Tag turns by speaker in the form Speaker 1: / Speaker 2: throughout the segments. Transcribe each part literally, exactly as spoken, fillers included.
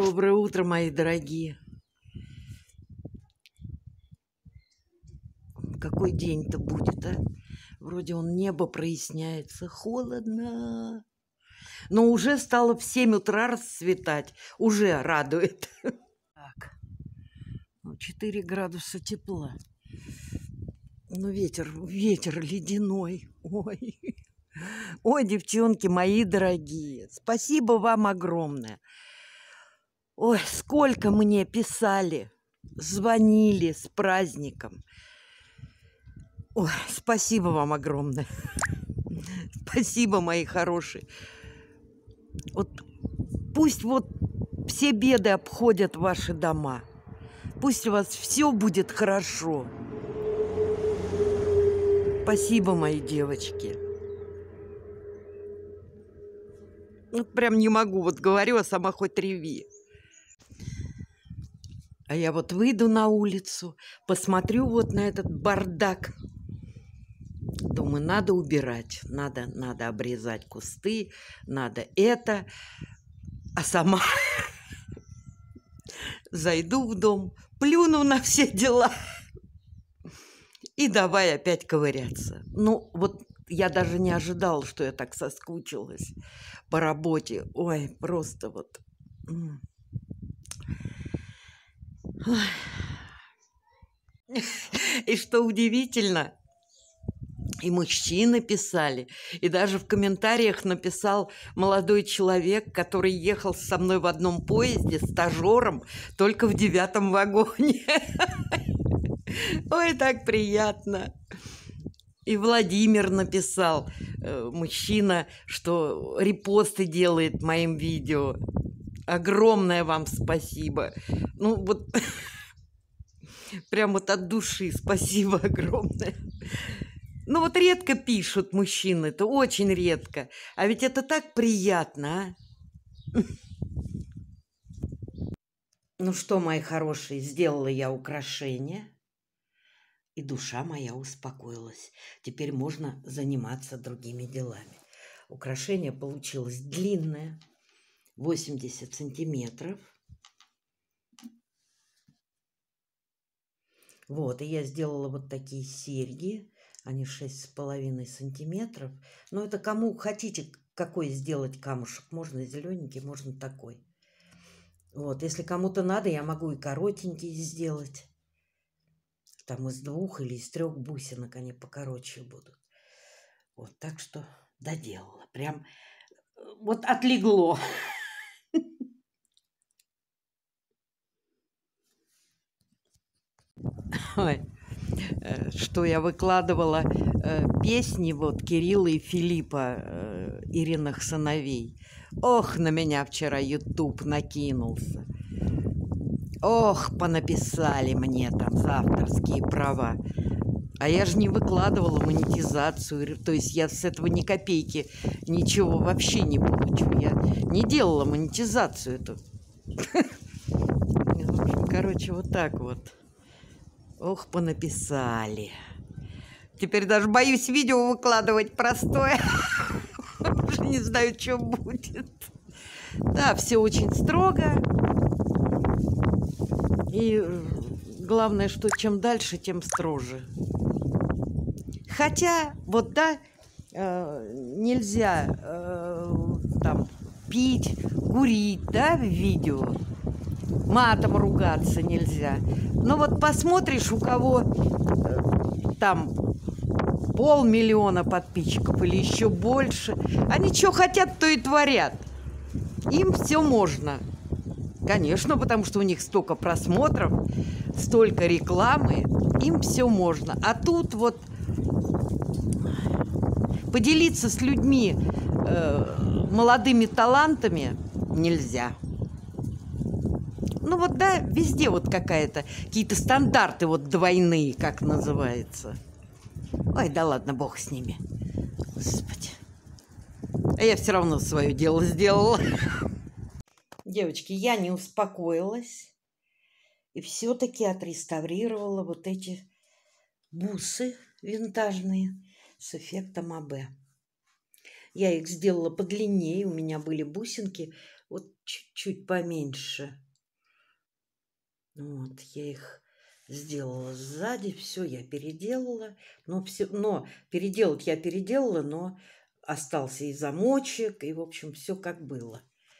Speaker 1: Доброе утро, мои дорогие. Какой день-то будет, а? Вроде он небо проясняется. Холодно. Но уже стало в семь утра расцветать. Уже радует. Так. четыре градуса тепла. Ну, ветер, ветер ледяной. Ой. Ой, девчонки мои дорогие. Спасибо вам огромное. Ой, сколько мне писали, звонили с праздником. Ой, спасибо вам огромное. Спасибо, мои хорошие. Вот пусть вот все беды обходят ваши дома. Пусть у вас все будет хорошо. Спасибо, мои девочки. Вот прям не могу, вот говорю, а сама хоть реви. А я вот выйду на улицу, посмотрю вот на этот бардак. Думаю, надо убирать, надо, надо обрезать кусты, надо это. А сама зайду в дом, плюну на все дела и давай опять ковыряться. Ну, вот я даже не ожидала, что я так соскучилась по работе. Ой, просто вот... И что удивительно, и мужчины писали, и даже в комментариях написал молодой человек, который ехал со мной в одном поезде, стажером, только в девятом вагоне. Ой, так приятно. И Владимир написал, мужчина, что репосты делает моим видео. Огромное вам спасибо. Ну, вот... Прям вот от души спасибо огромное. Ну вот редко пишут мужчины, это очень редко. А ведь это так приятно, а? Ну что, мои хорошие, сделала я украшение. И душа моя успокоилась. Теперь можно заниматься другими делами. Украшение получилось длинное, восемьдесят сантиметров. Вот, и я сделала вот такие серьги, они шесть с половиной сантиметров. Но это кому хотите, какой сделать камушек. Можно зелененький, можно такой. Вот, если кому-то надо, я могу и коротенький сделать. Там из двух или из трех бусинок они покороче будут. Вот, так что доделала. Прям вот отлегло. Ой, что я выкладывала э, песни вот Кирилла и Филиппа, э, Ириных сыновей. Ох, на меня вчера YouTube накинулся. Ох, понаписали мне там за авторские права. А я же не выкладывала монетизацию, то есть я с этого ни копейки ничего вообще не получу. Я не делала монетизацию эту. Короче, вот так вот. Ох, понаписали. Теперь даже боюсь видео выкладывать простое. Уже не знаю, что будет. Да, все очень строго. И главное, что чем дальше, тем строже. Хотя, вот да, э, нельзя э, там пить, курить, да, в видео. Матом ругаться нельзя. Но вот посмотришь, у кого э, там полмиллиона подписчиков или еще больше, они что хотят, то и творят. Им все можно. Конечно, потому что у них столько просмотров, столько рекламы, им все можно. А тут вот поделиться с людьми э, молодыми талантами нельзя. Ну вот, да, везде вот какая-то, какие-то стандарты вот двойные, как называется. Ой, да ладно, бог с ними. Господи. А я все равно свое дело сделала. Девочки, я не успокоилась. И все-таки отреставрировала вот эти бусы винтажные с эффектом АБ. Я их сделала подлиннее. У меня были бусинки вот чуть-чуть поменьше. Вот, я их сделала сзади, все я переделала. Но, все, но переделать я переделала, но остался и замочек, и, в общем, все как было.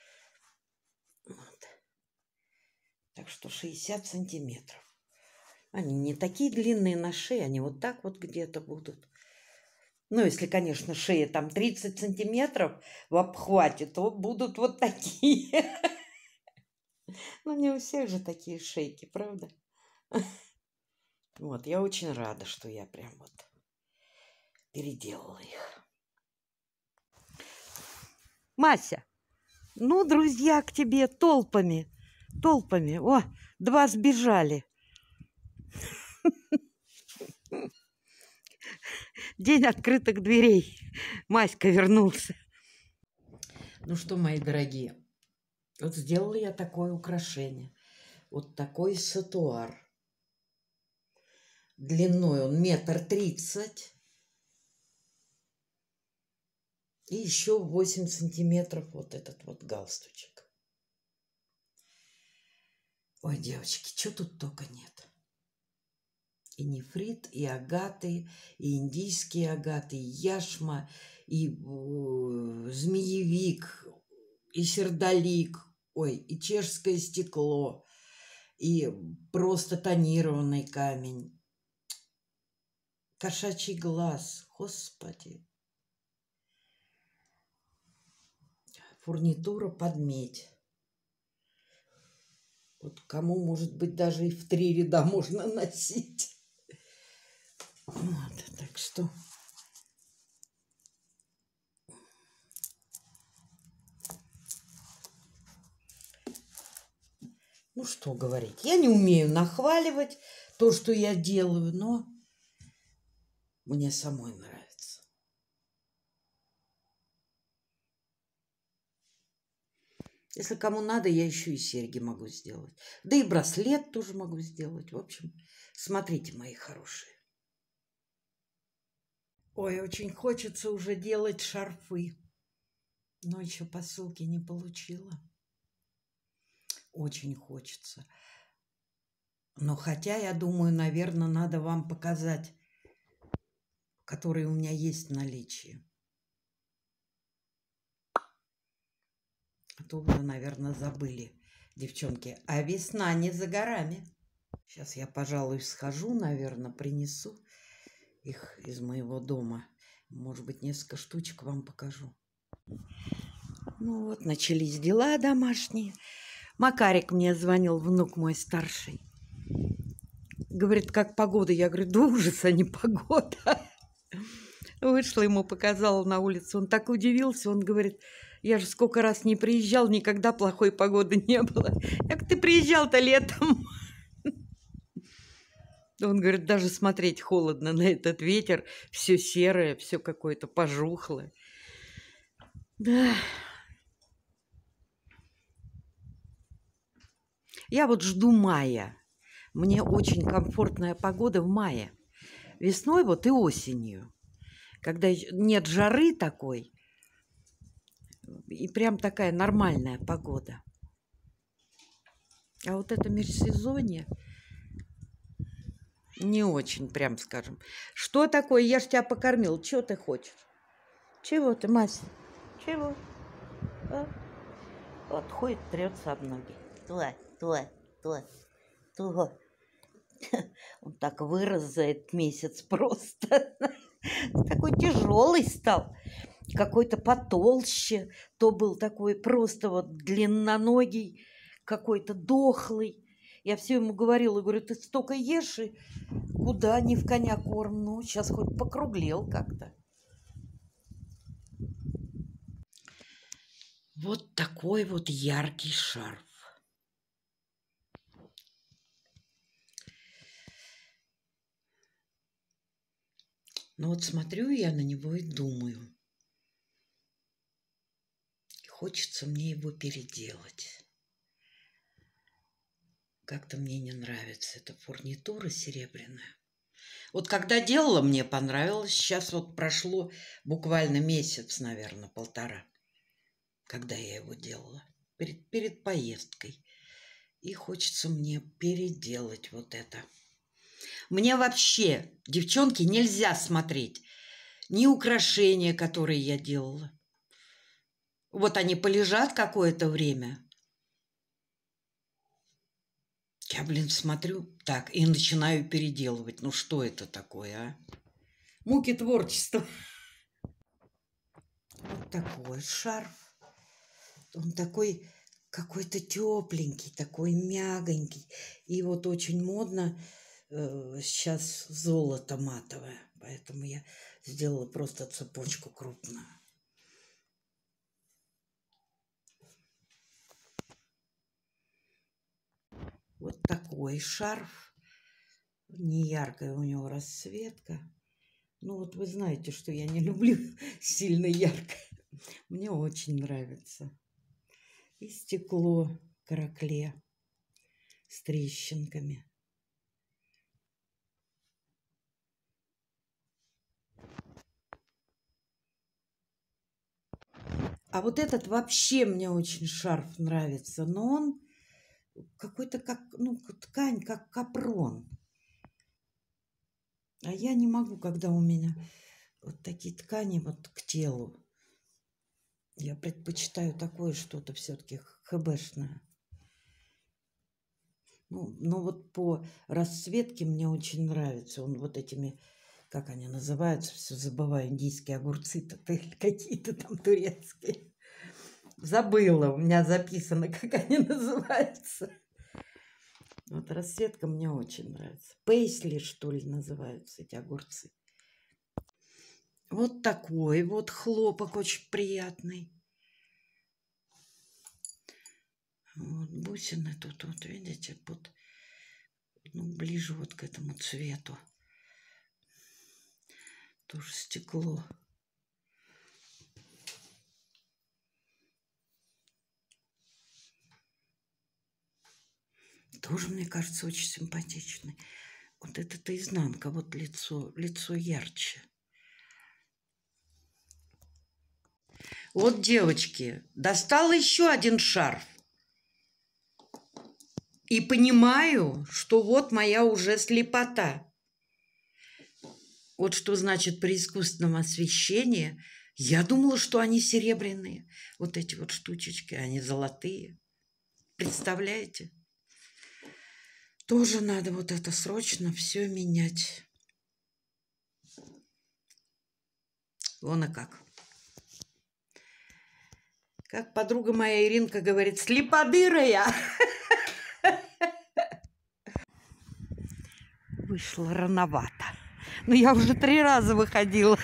Speaker 1: Вот. Так что шестьдесят сантиметров. Они не такие длинные на шее, они вот так вот где-то будут. Ну, если, конечно, шея там тридцать сантиметров в обхвате, то будут вот такие. Ну, не у всех же такие шейки, правда? Вот, я очень рада, что я прям вот переделала их. Мася, ну, друзья к тебе толпами, толпами. О, два сбежали. День открытых дверей. Маська вернулся. Ну что, мои дорогие, вот сделала я такое украшение. Вот такой сатуар. Длиной он метр тридцать. И еще восемь сантиметров вот этот вот галстучек. Ой, девочки, что тут только нет. И нефрит, и агаты, и индийские агаты, и яшма, и э, змеевик, и сердолик, ой, и чешское стекло, и просто тонированный камень. Кошачий глаз, господи. Фурнитура под медь. Вот кому, может быть, даже и в три ряда можно носить. Вот, так что... Ну, что говорить. Я не умею нахваливать то, что я делаю, но мне самой нравится. Если кому надо, я еще и серьги могу сделать. Да и браслет тоже могу сделать. В общем, смотрите, мои хорошие. Ой, очень хочется уже делать шарфы. Но еще посылки не получила. Очень хочется. Но хотя, я думаю, наверное, надо вам показать, которые у меня есть в наличии. А то вы, наверное, забыли, девчонки. А весна не за горами. Сейчас я, пожалуй, схожу, наверное, принесу их из моего дома. Может быть, несколько штучек вам покажу. Ну вот, начались дела домашние. Макарик мне звонил, внук мой старший. Говорит, как погода? Я говорю, да ужас, а не погода. Вышла ему, показала на улицу. Он так удивился, он говорит, я же сколько раз не приезжал, никогда плохой погоды не было. Как ты приезжал-то летом? Он говорит, даже смотреть холодно на этот ветер. Все серое, все какое-то пожухлое. Да. Я вот жду мая. Мне очень комфортная погода в мае. Весной вот и осенью. Когда нет жары такой. И прям такая нормальная погода. А вот это межсезонье не очень, прям скажем. Что такое? Я ж тебя покормил. Чего ты хочешь? Чего ты, Мася? Чего? А? Вот ходит, трется об ноги. Туа, туа, туа, туа. Он так вырос за этот месяц просто. Такой тяжелый стал. Какой-то потолще. То был такой просто вот длинноногий, какой-то дохлый. Я все ему говорила, говорю, ты столько ешь, и куда не в коня корм. Ну, сейчас хоть покруглел как-то. Вот такой вот яркий шарф. Ну вот смотрю я на него и думаю. Хочется мне его переделать. Как-то мне не нравится эта фурнитура серебряная. Вот когда делала, мне понравилось. Сейчас вот прошло буквально месяц, наверное, полтора, когда я его делала. перед, перед поездкой. И хочется мне переделать вот это. Мне вообще, девчонки, нельзя смотреть ни украшения, которые я делала. Вот они полежат какое-то время. Я, блин, смотрю, так, и начинаю переделывать. Ну, что это такое, а? Муки творчества. Вот такой шарф. Он такой какой-то тепленький, такой мягонький. И вот очень модно э, сейчас золото матовое. Поэтому я сделала просто цепочку крупную. Вот такой шарф. Не яркая у него расцветка. Ну вот вы знаете, что я не люблю сильно ярко. Мне очень нравится. И стекло каракле с трещинками. А вот этот вообще мне очень шарф нравится. Но он какой-то как, ну, ткань, как капрон. А я не могу, когда у меня вот такие ткани вот к телу. Я предпочитаю такое что-то все-таки хэбэшное. Ну, но вот по расцветке мне очень нравится. Он вот этими, как они называются, все забываю, индийские огурцы-то какие-то там турецкие. Забыла, у меня записано, как они называются. Вот расцветка мне очень нравится. Пейсли, что ли, называются эти огурцы. Вот такой вот хлопок очень приятный. Вот бусины тут, вот видите, под, ну, ближе вот к этому цвету. Тоже стекло. Тоже, мне кажется, очень симпатичный. Вот это-то изнанка, вот лицо, лицо ярче. Вот, девочки, достала еще один шарф. И понимаю, что вот моя уже слепота. Вот что значит при искусственном освещении. Я думала, что они серебряные. Вот эти вот штучечки, они золотые. Представляете? Тоже надо вот это срочно все менять. Вон и как. Как подруга моя Иринка говорит, слеподырая. Вышло рановато. Но я уже три раза выходила.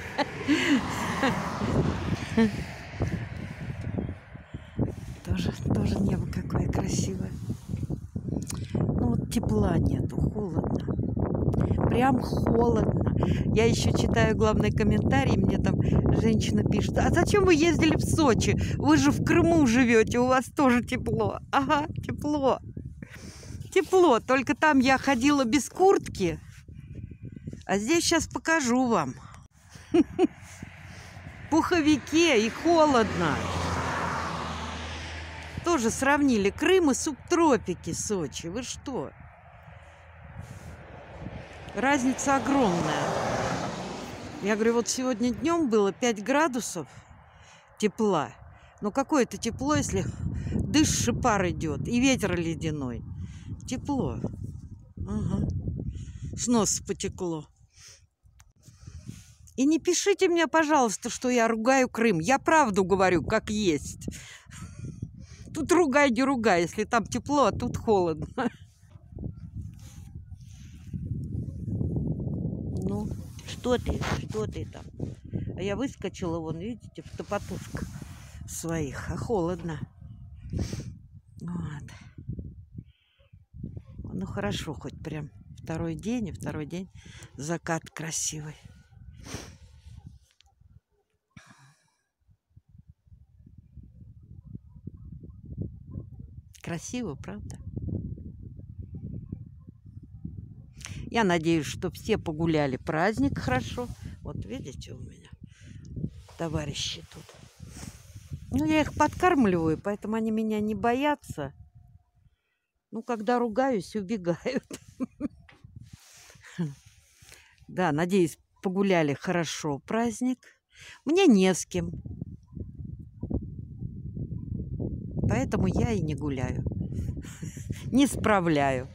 Speaker 1: Тоже, тоже небо какое красивое. Ну вот тепла нету, холодно. Прям холодно. Я еще читаю главный комментарий, мне там женщина пишет: а зачем вы ездили в Сочи? Вы же в Крыму живете, у вас тоже тепло. Ага, тепло. Тепло, только там я ходила без куртки. А здесь сейчас покажу вам. В пуховике и холодно. Тоже сравнили Крым и субтропики Сочи. Вы что? Разница огромная. Я говорю, вот сегодня днем было пять градусов тепла. Но какое это тепло, если дышишь и пар идет, и ветер ледяной. Тепло. Ага. С носа потекло. И не пишите мне, пожалуйста, что я ругаю Крым. Я правду говорю, как есть. Тут ругай, не ругай, если там тепло, а тут холодно. Ну, что ты, что ты там? А я выскочила, вон, видите, в топотушках своих, а холодно. Вот. Ну, хорошо, хоть прям второй день, и второй день закат красивый. Красиво, правда? Я надеюсь, что все погуляли праздник хорошо. Вот видите, у меня товарищи тут. Ну, я их подкармливаю, поэтому они меня не боятся. Ну, когда ругаюсь, убегают. Да, надеюсь, погуляли хорошо праздник. Мне не с кем. Поэтому я и не гуляю. Не справляю.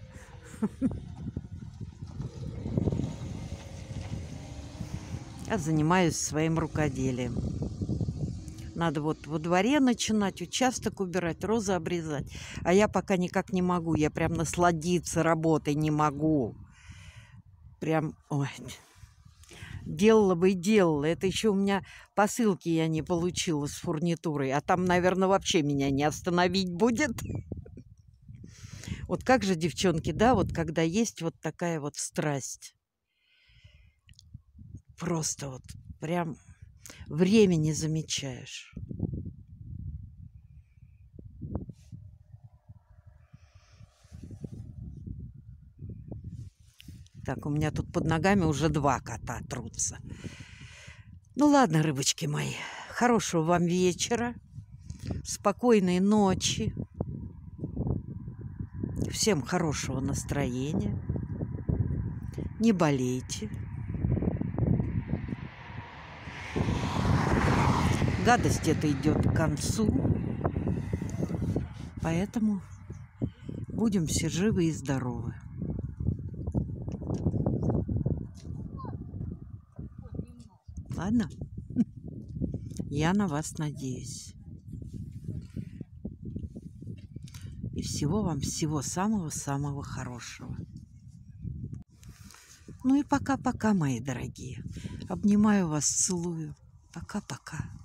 Speaker 1: Я занимаюсь своим рукоделием. Надо вот во дворе начинать, участок убирать, розы обрезать. А я пока никак не могу. Я прям насладиться работой не могу. Прям, ой, делала бы и делала. Это еще у меня посылки я не получила с фурнитурой. А там, наверное, вообще меня не остановить будет. Вот как же, девчонки, да, вот когда есть вот такая вот страсть. Просто вот прям время не замечаешь. Так, у меня тут под ногами уже два кота трутся. Ну ладно, рыбочки мои, хорошего вам вечера, спокойной ночи, всем хорошего настроения, не болейте. Гадость эта идет к концу, поэтому будем все живы и здоровы. Ладно? Я на вас надеюсь. И всего вам, всего самого-самого хорошего. Ну и пока-пока, мои дорогие. Обнимаю вас, целую. Пока-пока.